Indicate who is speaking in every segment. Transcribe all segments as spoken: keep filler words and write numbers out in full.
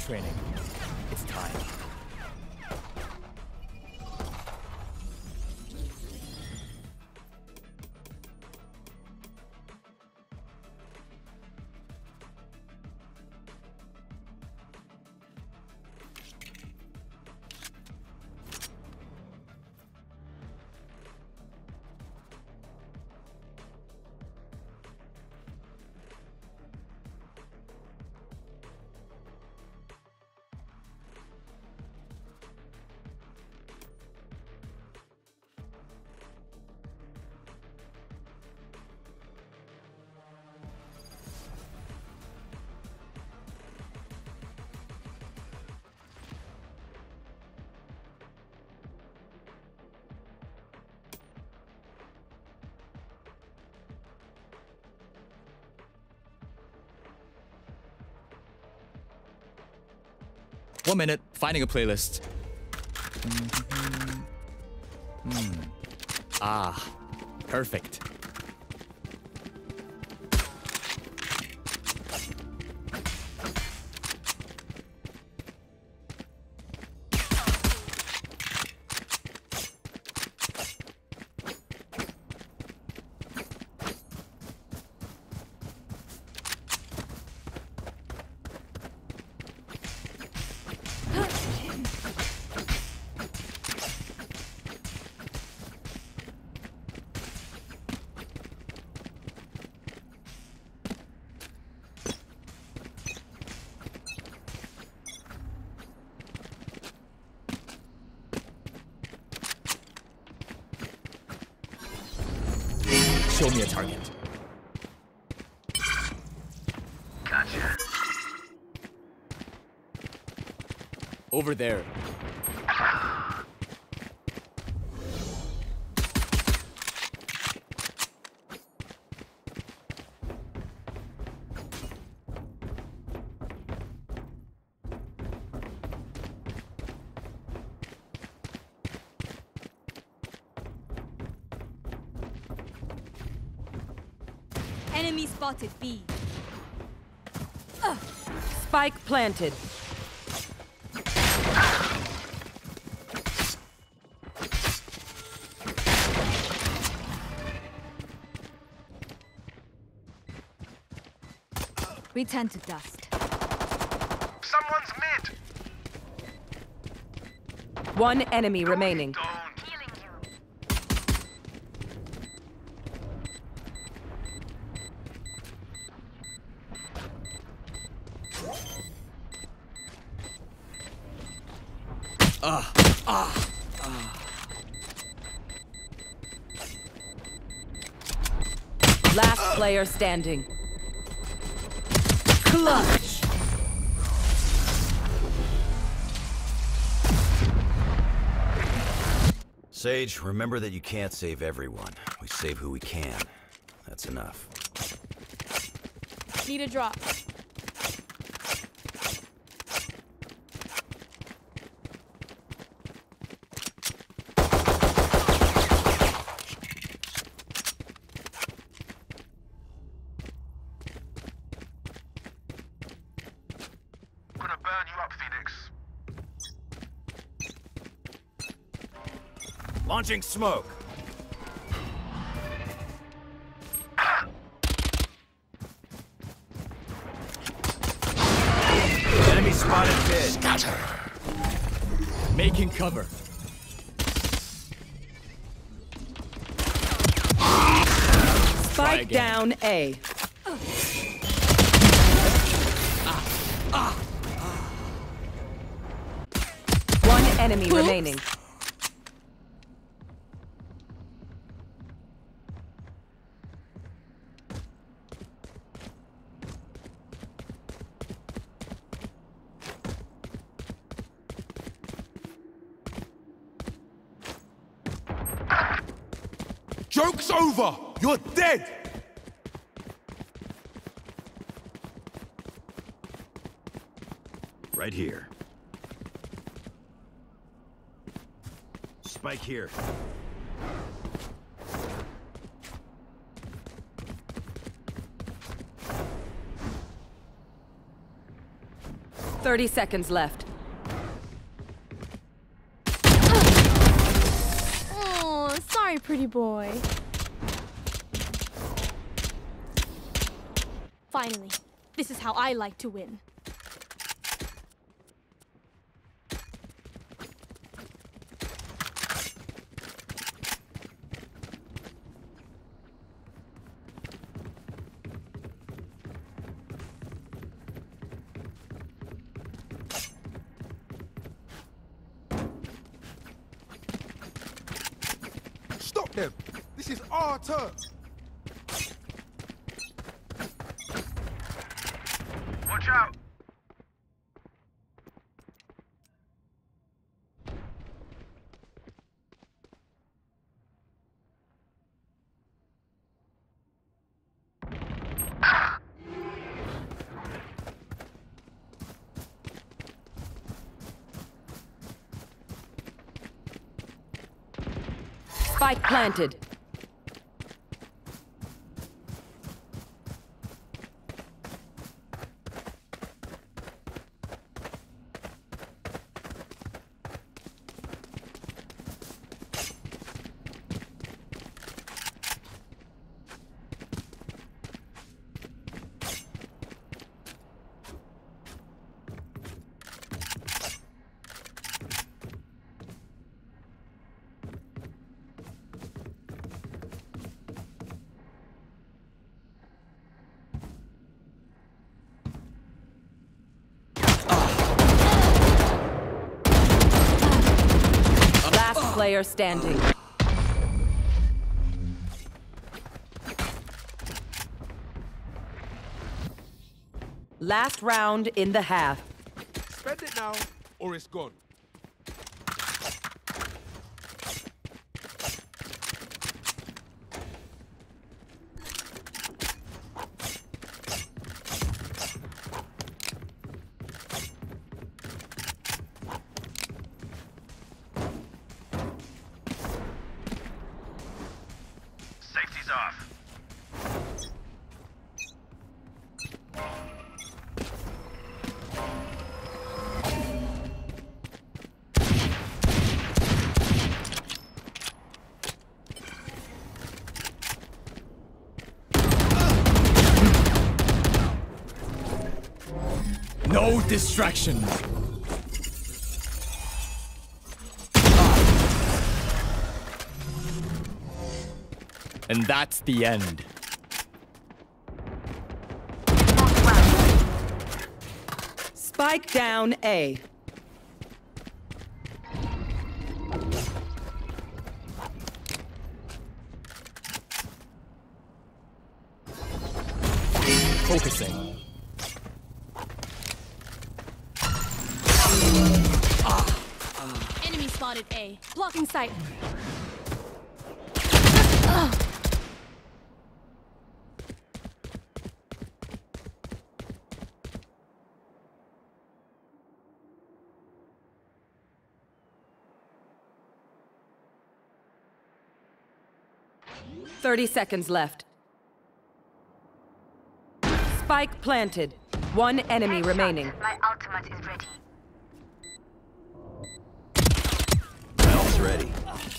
Speaker 1: training. It's time. One minute, finding a playlist. Mm-hmm. Hmm. Ah, perfect. Show me a target.
Speaker 2: Gotcha.
Speaker 1: Over there.
Speaker 3: Enemy spotted B.
Speaker 4: Spike planted.
Speaker 3: Return to dust.
Speaker 2: Someone's mid.
Speaker 4: One enemy remaining.
Speaker 2: Don't.
Speaker 1: Ah, ah, ah.
Speaker 4: Last player standing. Clutch.
Speaker 5: Sage, remember that you can't save everyone. We save who we can. That's enough.
Speaker 3: Need a drop.
Speaker 2: Gonna burn you up, Phoenix.
Speaker 5: Launching smoke. Enemy spotted mid.
Speaker 2: Scatter.
Speaker 1: Making cover.
Speaker 4: Spike
Speaker 1: again.
Speaker 4: down A. One enemy remaining.
Speaker 2: Joke's over! You're dead!
Speaker 5: Right here. Spike here.
Speaker 4: thirty seconds left.
Speaker 6: Oh, sorry, pretty boy. Finally, this is how I like to win.
Speaker 2: Stop them! This is our turn! Watch out!
Speaker 4: Spike planted. Last player standing. Last round in the half.
Speaker 2: Spend it now, or it's gone. Safety's off.
Speaker 1: No distractions. And that's the end.
Speaker 4: Spike down A.
Speaker 1: Focusing.
Speaker 6: Enemy spotted A. Blocking sight.
Speaker 4: thirty seconds left. Spike planted. One enemy remaining.
Speaker 7: My ultimate is ready.
Speaker 5: Valve's ready.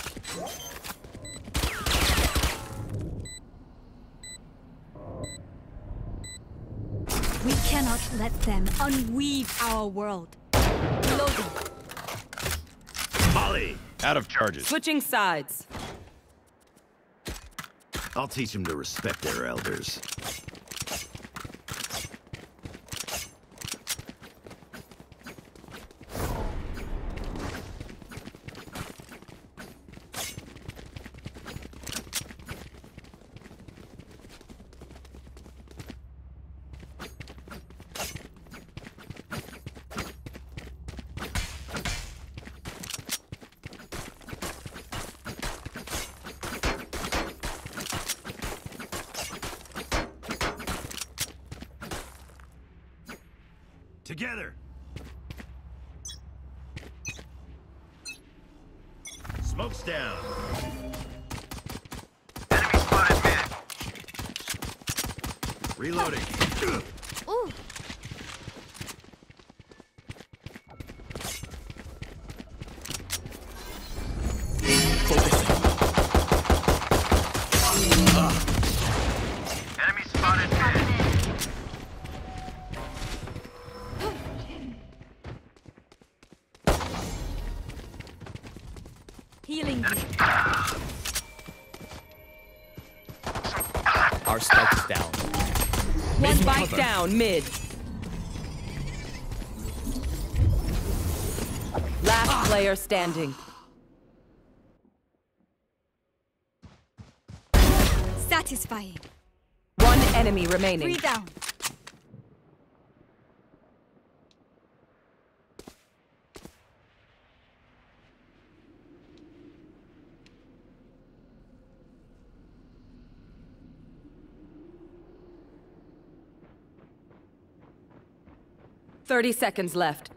Speaker 3: We cannot let them unweave our world. Reloading.
Speaker 5: Molly! Out of charges.
Speaker 4: Switching sides.
Speaker 5: I'll teach them to respect their elders. Together! Smoke's down.
Speaker 2: Enemy spotted mid.
Speaker 5: Reloading.
Speaker 6: Ooh.
Speaker 1: Our spike is down.
Speaker 4: One
Speaker 1: Making
Speaker 4: spike
Speaker 1: cover.
Speaker 4: down mid. Last player standing.
Speaker 3: Satisfying.
Speaker 4: One enemy remaining.
Speaker 3: Three down.
Speaker 4: Thirty seconds left.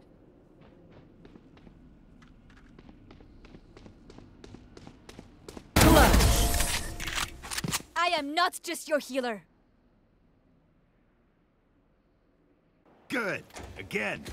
Speaker 4: Clutch.
Speaker 3: I am not just your healer.
Speaker 2: Good. Again.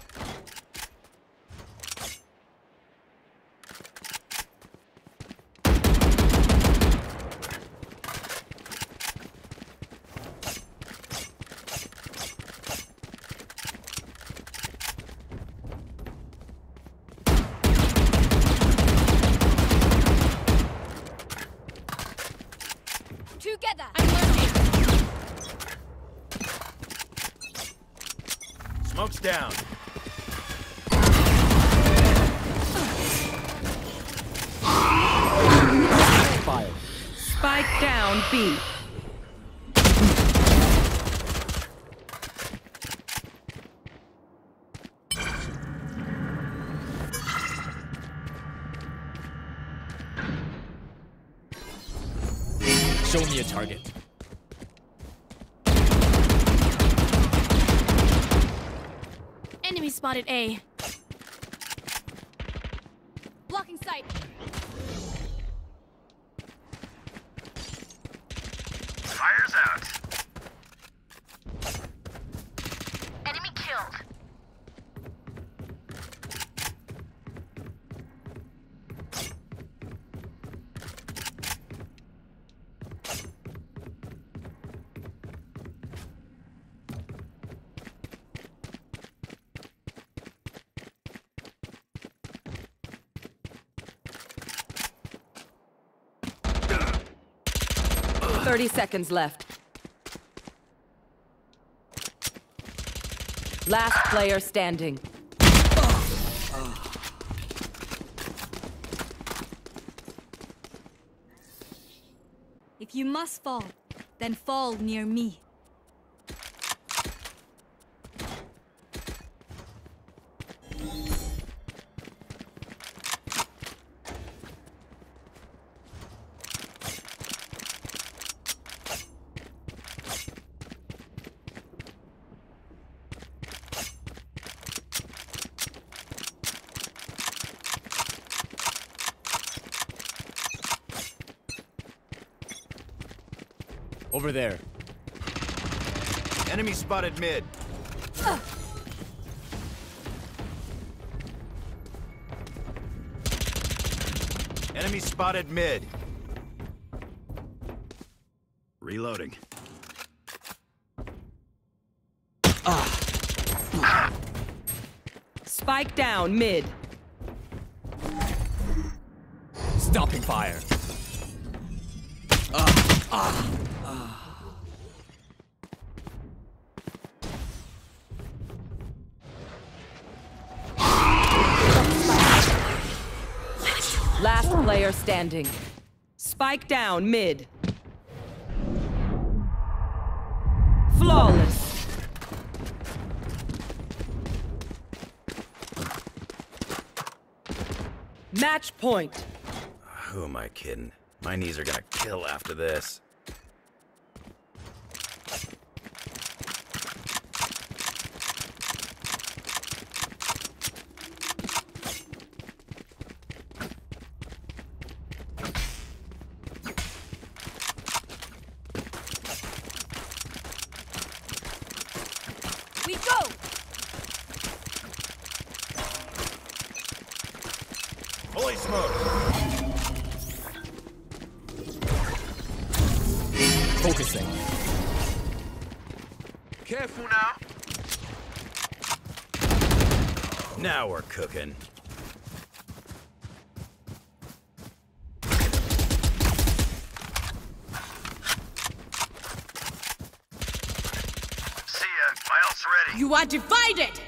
Speaker 3: Together.
Speaker 2: Smoke's down.
Speaker 1: Fire.
Speaker 4: Spike down B.
Speaker 1: Show me a target.
Speaker 6: Enemy spotted A.
Speaker 3: Blocking sight.
Speaker 2: Fire's out.
Speaker 6: Enemy killed.
Speaker 4: Thirty seconds left. Last player standing.
Speaker 3: If you must fall, then fall near me.
Speaker 1: Over there.
Speaker 5: Enemy spotted mid. Enemy spotted mid. Reloading.
Speaker 4: Spike down mid.
Speaker 1: Stopping fire.
Speaker 4: Last player standing. Spike down mid. Flawless. Match point.
Speaker 5: Who am I kidding? My knees are gonna kill after this.
Speaker 3: We go!
Speaker 5: Holy smoke!
Speaker 1: Focusing.
Speaker 2: Careful now.
Speaker 5: Now we're cooking.
Speaker 2: ready.
Speaker 6: You are divided!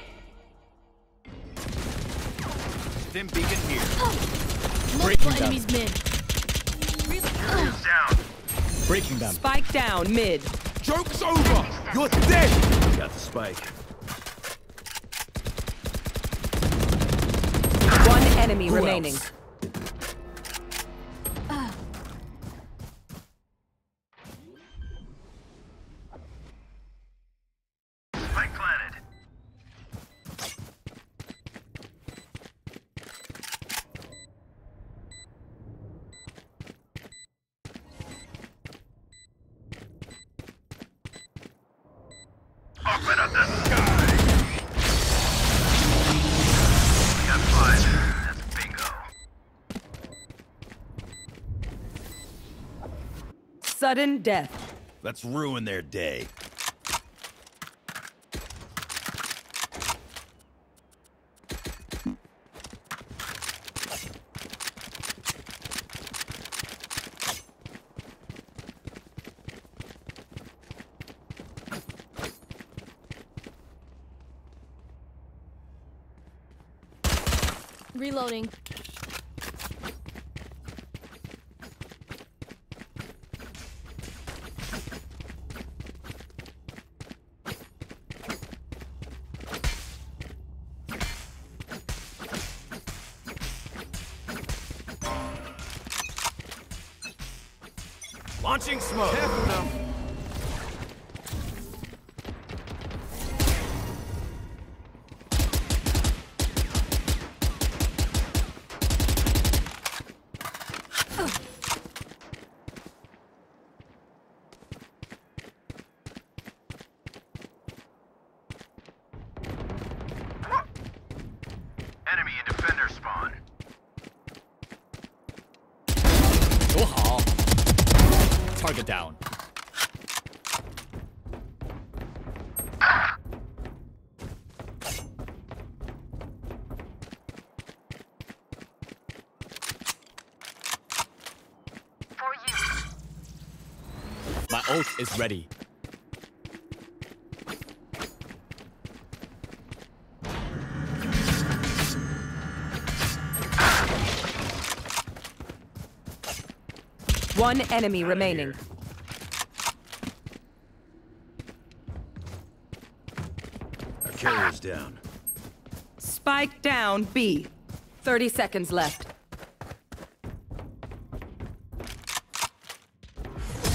Speaker 2: Stim beacon here.
Speaker 6: Multiple
Speaker 1: them.
Speaker 6: enemies mid.
Speaker 2: Area's down.
Speaker 1: Breaking them.
Speaker 4: Spike down mid.
Speaker 2: Joke's over. You're dead. Got the spike.
Speaker 4: One enemy
Speaker 1: Who
Speaker 4: remaining.
Speaker 1: else?
Speaker 2: Spike planted. Open up the sky. We got five. That's bingo.
Speaker 4: Sudden death.
Speaker 2: Let's ruin their day.
Speaker 6: Reloading.
Speaker 2: Launching smoke. Careful now. Enemy and defender spawn.
Speaker 1: 多好. Target down.
Speaker 6: For you.
Speaker 1: My ult is ready.
Speaker 4: One enemy remaining.
Speaker 2: Our carrier's down.
Speaker 4: Spike down B. thirty seconds left.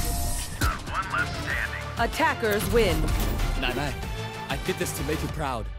Speaker 2: One left standing.
Speaker 4: Attackers win.
Speaker 1: Nai Nai, I did this to make you proud.